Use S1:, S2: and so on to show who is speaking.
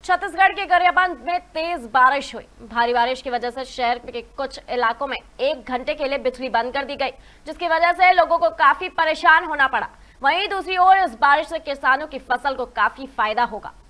S1: छत्तीसगढ़ के गरियाबंद में तेज बारिश हुई। भारी बारिश की वजह से शहर के कुछ इलाकों में 1 घंटे के लिए बिजली बंद कर दी गई, जिसकी वजह से लोगों को काफी परेशान होना पड़ा। वहीं दूसरी ओर इस बारिश से किसानों की फसल को काफी फायदा होगा।